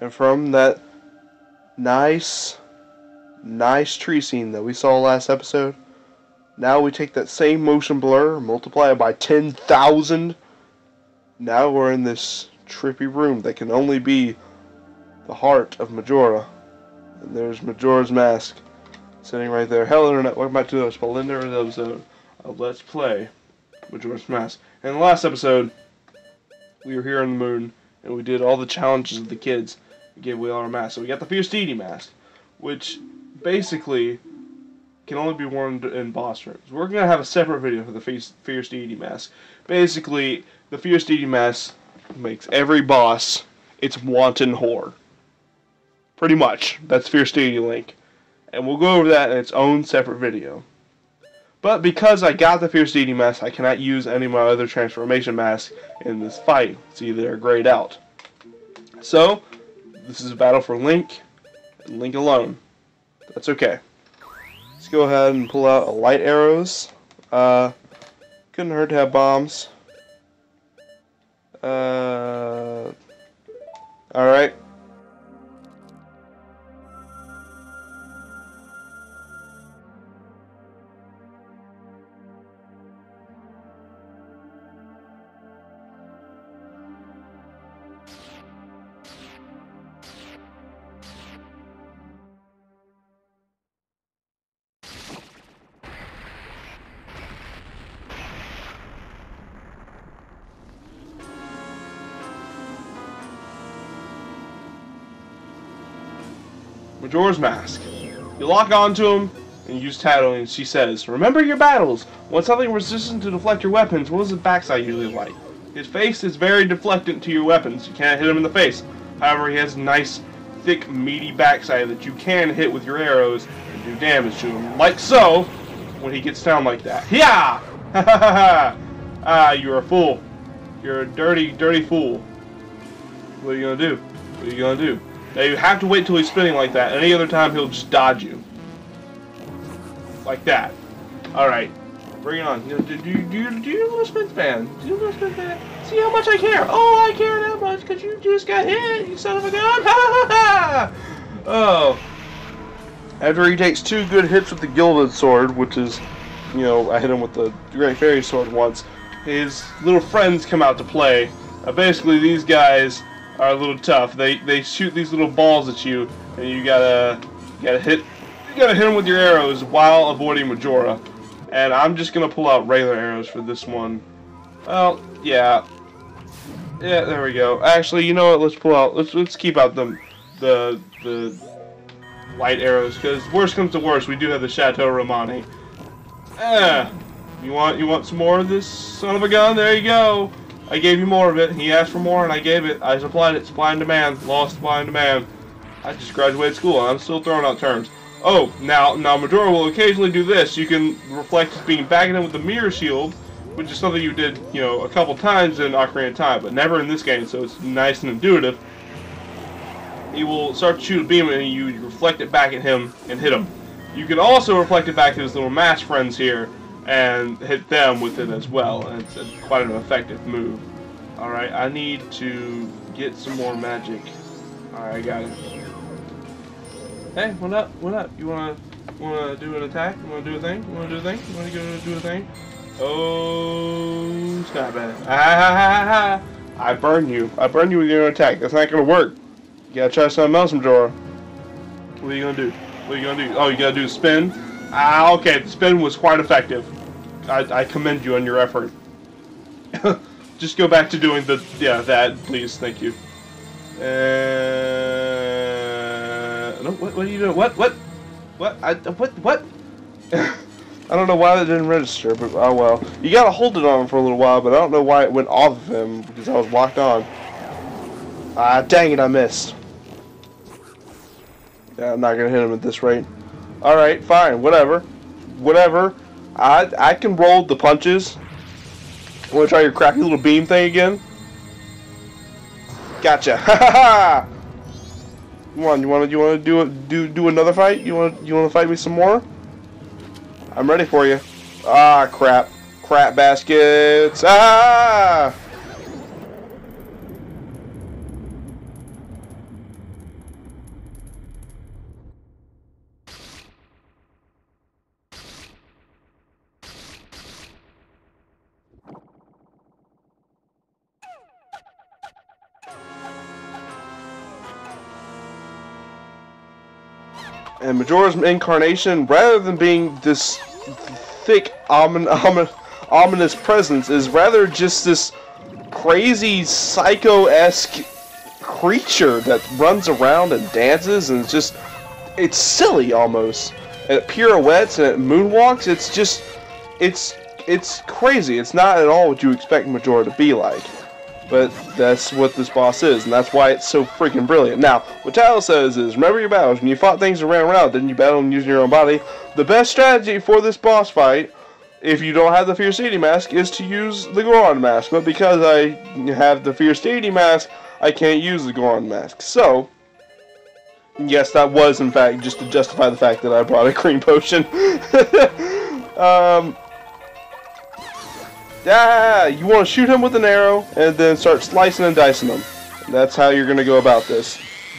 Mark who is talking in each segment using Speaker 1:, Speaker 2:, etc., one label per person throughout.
Speaker 1: And from that nice tree scene that we saw last episode, now we take that same motion blur, multiply it by 10,000. Now we're in this trippy room that can only be the heart of Majora. And there's Majora's Mask sitting right there. Hello Internet, welcome back to the splendid episode of Let's Play Majora's Mask. In the last episode, we were here on the moon, and we did all the challenges of the kids. We gave away all our masks. So we got the Fierce Deity Mask, which basically can only be worn in boss rooms. We're going to have a separate video for the Fierce Deity Mask. Basically, the Fierce Deity Mask makes every boss its wanton whore. Pretty much. That's Fierce Deity Link. And we'll go over that in its own separate video. But because I got the Fierce Deity Mask, I cannot use any of my other transformation masks in this fight. It's either they're grayed out. So, this is a battle for Link, and Link alone. That's okay. Let's go ahead and pull out light arrows. Couldn't hurt to have bombs. Alright. Majora's Mask. You lock onto him and use tattling, and she says, "Remember your battles. Want something resistant to deflect your weapons. What is his backside usually like? His face is very deflectant to your weapons. You can't hit him in the face. However, he has a nice, thick, meaty backside that you can hit with your arrows and do damage to him. Like so, when he gets down like that. Yeah! Ha ha ha ha! Ah, you're a fool. You're a dirty, dirty fool. What are you gonna do? What are you gonna do? Now you have to wait till he's spinning like that. Any other time he'll just dodge you. Like that. Alright. Bring it on. Do you know the spin span? Do you know the spin span? See how much I care. Oh, I care that much because you just got hit, you son of a gun. Ha ha ha! Oh. After he takes 2 good hits with the Gilded Sword, which is, you know, I hit him with the Great Fairy Sword once, his little friends come out to play. Basically, these guys are a little tough. They shoot these little balls at you, and you gotta hit them with your arrows while avoiding Majora. And I'm just gonna pull out regular arrows for this one. Well, yeah, there we go. Actually, you know what? Let's pull out. Let's keep out the light arrows, because worst comes to worst, we do have the Chateau Romani. You want some more of this son of a gun? There you go. I gave you more of it. He asked for more, and I gave it. I supplied it. Supply and demand. Law, supply and demand. I just graduated school, and I'm still throwing out terms. Oh, now Majora will occasionally do this. You can reflect his beam back at him with the mirror shield, which is something you did, you know, a couple times in Ocarina of Time, but never in this game, so it's nice and intuitive. He will start to shoot a beam, and you reflect it back at him and hit him. You can also reflect it back at his little mask friends here, and hit them with it as well, and it's quite an effective move. Alright, I need to get some more magic. Alright, I got it. Hey, what up? What up? You wanna do an attack? You wanna do a thing? You wanna do a thing? You wanna go do a thing? Oh, snap at it. Ah, I burned you. I burned you with your own attack. That's not gonna work. You gotta try something else, Majora. What are you gonna do? What are you gonna do? Oh, you gotta do a spin? Ah, okay, the spin was quite effective. I commend you on your effort. Just go back to doing that, please, thank you. No, what are you doing? What? What? I don't know why that didn't register, but oh well. You gotta hold it on him for a little while, but I don't know why it went off of him, because I was locked on. Ah, dang it, I missed. Yeah, I'm not gonna hit him at this rate. Alright, fine, whatever. Whatever. I can roll the punches. Wanna try your crappy little beam thing again? Gotcha. Ha ha ha! Come on, you wanna do another fight? You wanna fight me some more? I'm ready for you. Ah, crap. Crap baskets. Ah! And Majora's incarnation, rather than being this thick, ominous presence, is rather just this crazy, psycho-esque creature that runs around and dances, and it's silly almost. And it pirouettes and it moonwalks. It's crazy. It's not at all what you expect Majora to be like. But that's what this boss is, and that's why it's so freaking brilliant. Now, what Tyler says is, remember your battles. When you fought things that ran around, didn't you battle them using your own body? The best strategy for this boss fight, if you don't have the Fierce Deity Mask, is to use the Goron Mask. But because I have the Fierce Deity Mask, I can't use the Goron Mask. So, yes, that was, in fact, just to justify the fact that I brought a green potion. Yeah, you want to shoot him with an arrow and then start slicing and dicing him. That's how you're going to go about this.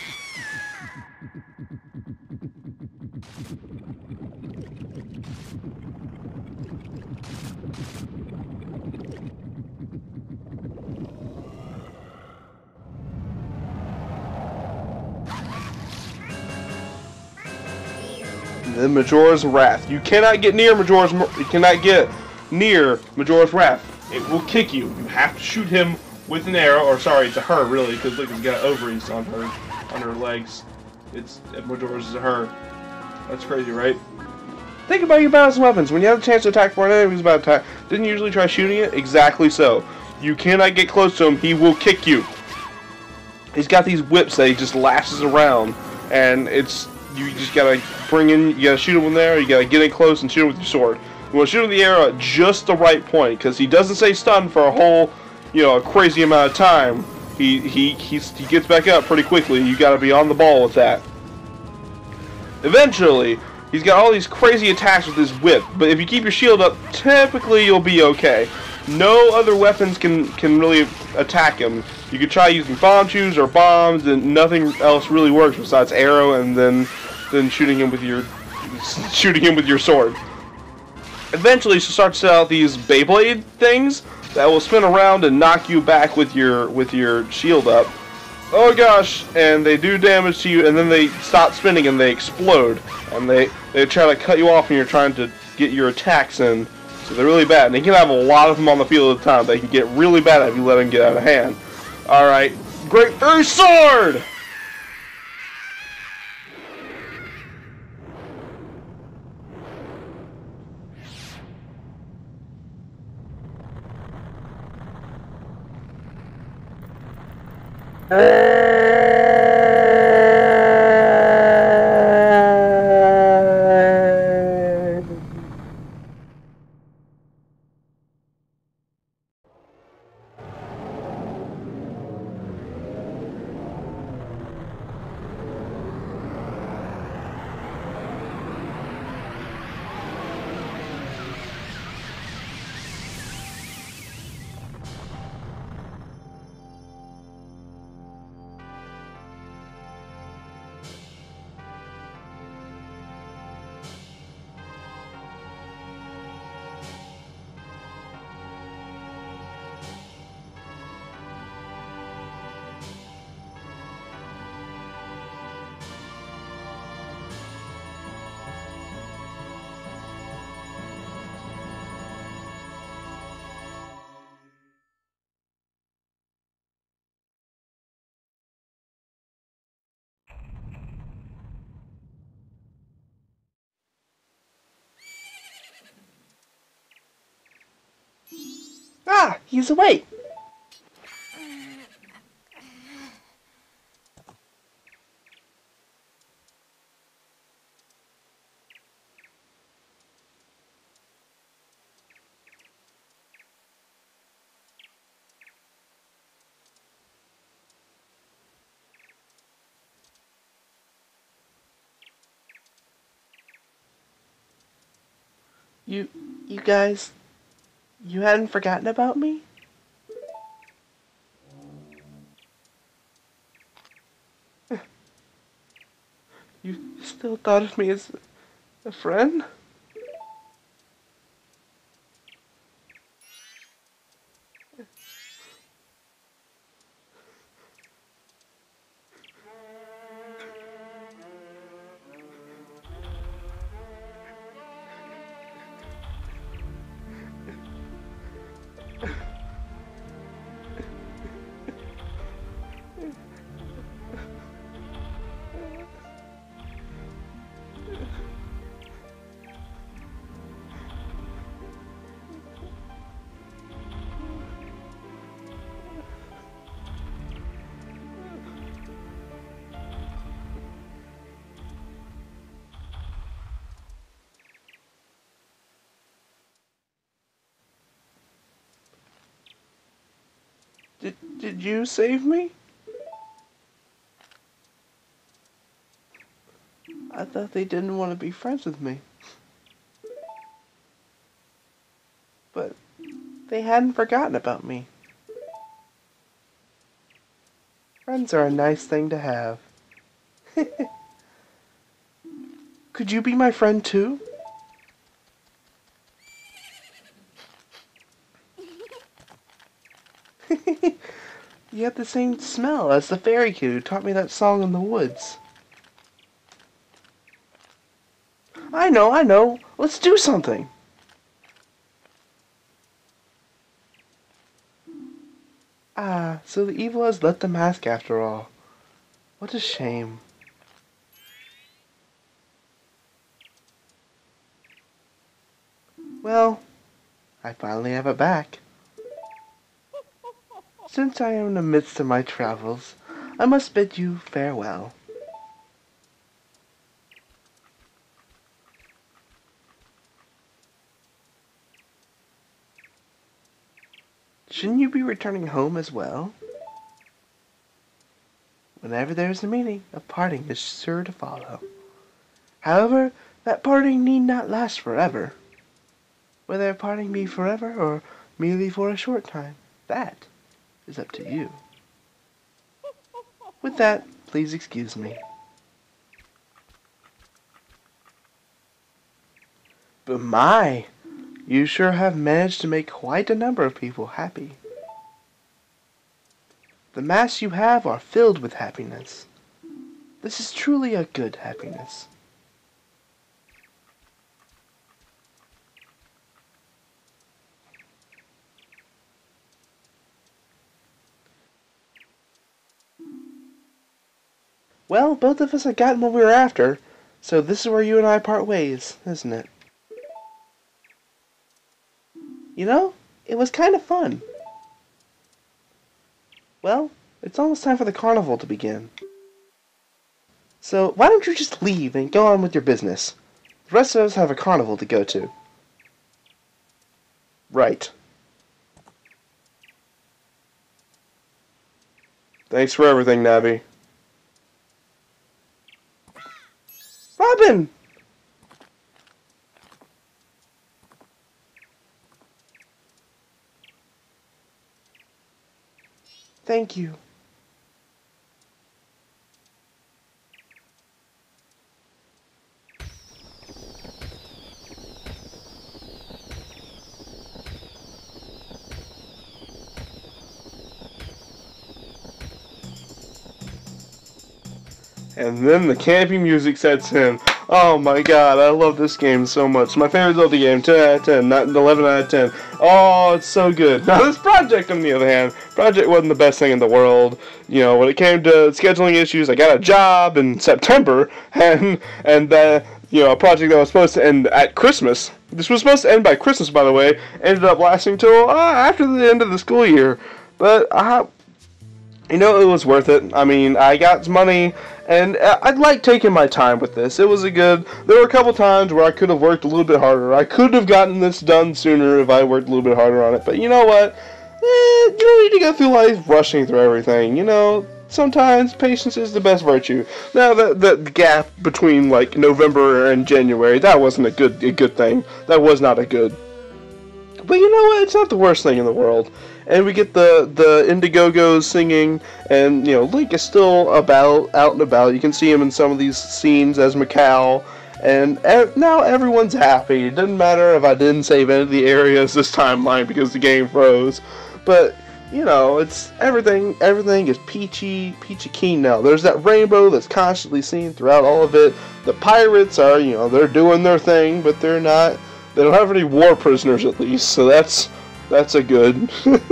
Speaker 1: Then Majora's Wrath. You cannot get near Majora's Wrath. It will kick you. You have to shoot him with an arrow, or sorry, to her really, because look, it's got ovaries on her legs. Majora's is a her. That's crazy, right? Think about your battles and weapons. When you have the chance to attack for an enemy who's about to attack, didn't you usually try shooting it? Exactly so. You cannot get close to him. He will kick you. He's got these whips that he just lashes around, and you just gotta you gotta shoot him with an arrow, you gotta get in close and shoot him with your sword. You wanna shoot him with the arrow at just the right point, because he doesn't stay stunned for a whole, a crazy amount of time. He gets back up pretty quickly. You gotta be on the ball with that. Eventually, he's got all these crazy attacks with his whip, but if you keep your shield up, typically you'll be okay. No other weapons can really attack him. You could try using bombs or bombs, and nothing else really works besides arrow and then shooting him with your sword. Eventually, she'll start to set out these Beyblade things that will spin around and knock you back with your shield up. Oh gosh, and they do damage to you, and then they stop spinning and they explode, and they try to cut you off when you're trying to get your attacks in. So they're really bad, and you can have a lot of them on the field at a time. They can get really bad if you let them get out of hand. Alright, Great Fairy Sword! Ah, he's awake. You guys, you hadn't forgotten about me? You still thought of me as a friend? Did you save me? I thought they didn't want to be friends with me. But they hadn't forgotten about me. Friends are a nice thing to have. Could you be my friend too? You have the same smell as the fairy kid who taught me that song in the woods. I know. Let's do something. Ah, so the evil has left the mask after all. What a shame. Well, I finally have it back. Since I am in the midst of my travels, I must bid you farewell. Shouldn't you be returning home as well? Whenever there is a meeting, a parting is sure to follow. However, that parting need not last forever. Whether a parting be forever or merely for a short time, that is up to you. With that, please excuse me. But my, you sure have managed to make quite a number of people happy. The masks you have are filled with happiness. This is truly a good happiness. Well, both of us have gotten what we were after, so this is where you and I part ways, isn't it? You know, it was kind of fun. Well, it's almost time for the carnival to begin. So, why don't you just leave and go on with your business? The rest of us have a carnival to go to. Right. Thanks for everything, Navi. Robin! Thank you. And then the camping music sets in. Oh my god, I love this game so much. My favorite Zelda game, 10 out of 10, not 11 out of 10. Oh, it's so good. Now this project, on the other hand, project wasn't the best thing in the world. You know, when it came to scheduling issues, I got a job in September, and you know, a project that was supposed to end at Christmas. This was supposed to end by Christmas, by the way. Ended up lasting till after the end of the school year. But you know, it was worth it. I mean, I got money, and I'd like taking my time with this. It was there were a couple times where I could have worked a little bit harder. I could have gotten this done sooner if I worked a little bit harder on it. But you know what? You don't need to go through life rushing through everything. You know, sometimes patience is the best virtue. Now, the gap between, like, November and January, that wasn't a good thing. That was not a good. But you know what? It's not the worst thing in the world. And we get the Indiegogos singing, and you know, Link is still out and about. You can see him in some of these scenes as Macau, and now everyone's happy. It doesn't matter if I didn't save any of the areas this timeline because the game froze. But you know, it's everything is peachy keen now. There's that rainbow that's constantly seen throughout all of it. The pirates are, you know, they're doing their thing, but they don't have any war prisoners at least, so that's a good.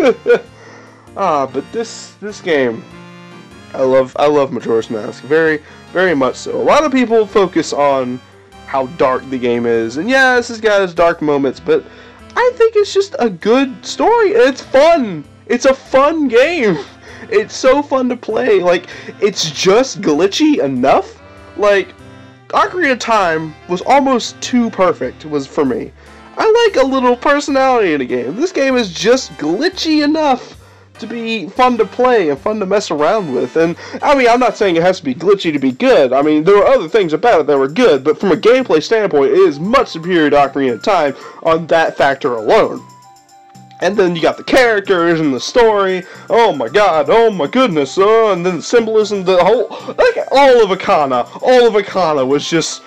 Speaker 1: But this game, I love Majora's Mask very, very much so. A lot of people focus on how dark the game is, and yes, it's got its dark moments, but I think it's just a good story, and it's fun. It's a fun game. It's so fun to play. Like, it's just glitchy enough. Like, Ocarina of Time was almost too perfect, was for me. I like a little personality in a game. This game is just glitchy enough to be fun to play and fun to mess around with. And I mean, I'm not saying it has to be glitchy to be good. I mean, there were other things about it that were good, but from a gameplay standpoint, it is much superior to Ocarina of Time on that factor alone. And then you got the characters and the story. Oh my god, oh my goodness. And then the symbolism, the whole, like, all of Akana was just,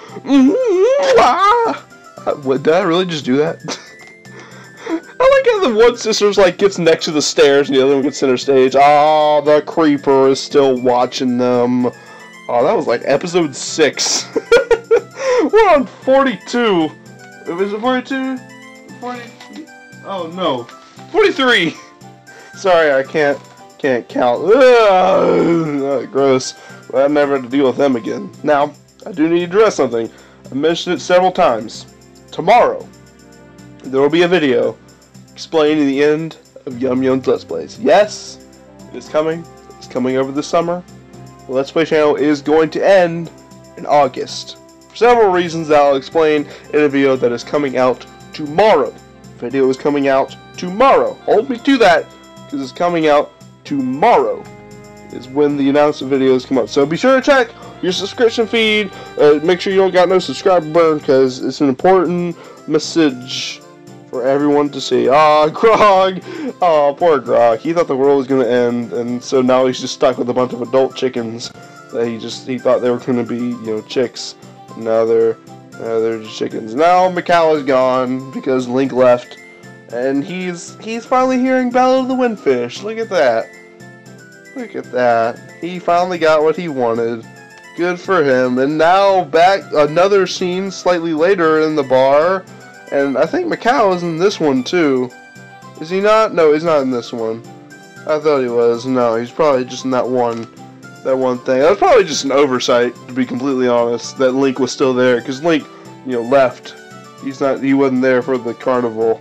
Speaker 1: what, did I really just do that? I like how the one sister's like gets next to the stairs and the other one gets center stage. Ah, the creeper is still watching them. Oh, that was like episode 6. We're on 42. Was it 42? 40? Oh no. 43! Sorry, I can't count. Ugh, gross. Well, I never have to deal with them again. Now, I do need to address something. I mentioned it several times. Tomorrow, there will be a video explaining the end of Yum Yum's Let's Plays. Yes, it is coming. It's coming over the summer. The Let's Play channel is going to end in August. For several reasons that I'll explain in a video that is coming out tomorrow. The video is coming out tomorrow. Hold me to that, because it's coming out tomorrow is when the announcement videos come out. So be sure to check your subscription feed. Make sure you don't got no subscriber burn, because it's an important message for everyone to see. Ah, Grog! Oh, poor Grog. He thought the world was going to end, and so now he's just stuck with a bunch of adult chickens that he thought they were going to be, you know, chicks. And now they're just chickens. Now Mikau is gone because Link left, and he's finally hearing Battle of the Windfish. Look at that. Look at that. He finally got what he wanted. Good for him. And now back, another scene slightly later in the bar, and I think Mikau is in this one too. Is he not? No, he's not in this one. I thought he was. No, he's probably just in that one thing. That was probably just an oversight, to be completely honest, that Link was still there, because Link, you know, left. He wasn't there for the carnival.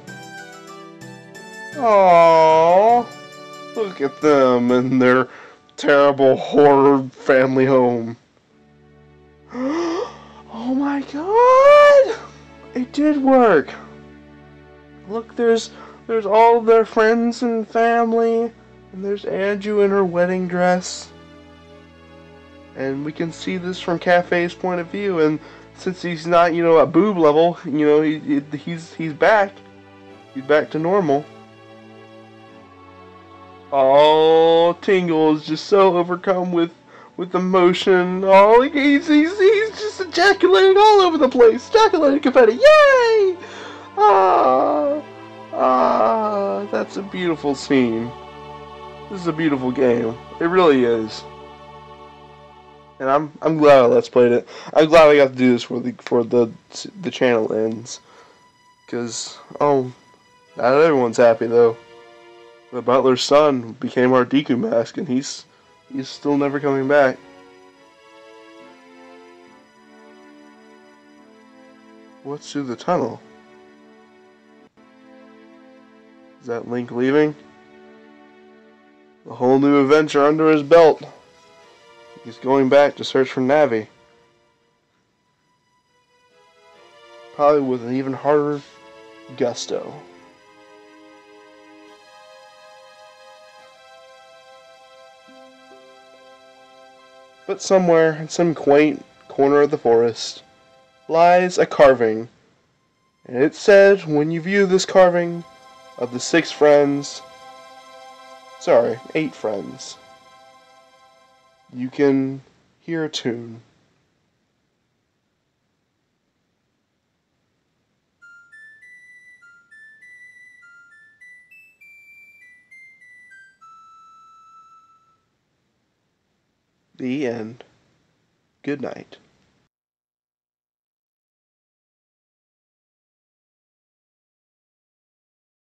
Speaker 1: Aww, look at them and their terrible horror family home. Oh my god! It did work. Look, there's all of their friends and family, and there's Anju in her wedding dress. And we can see this from Cafe's point of view, and since he's not, you know, at boob level, you know, he's back. He's back to normal. Oh, Tingle is just so overcome with emotion. Oh, he's just ejaculating all over the place. Ejaculating confetti. Yay! That's a beautiful scene. This is a beautiful game. It really is. And I'm glad I Let's Played it. I'm glad I got to do this for the channel ends. Cause not everyone's happy though. The butler's son became our Deku Mask, and he's still never coming back. What's through the tunnel? Is that Link leaving? A whole new adventure under his belt. He's going back to search for Navi. Probably with an even harder gusto. But somewhere, in some quaint corner of the forest, lies a carving. And it said, when you view this carving of the 8 friends, you can hear a tune. The end. Good night.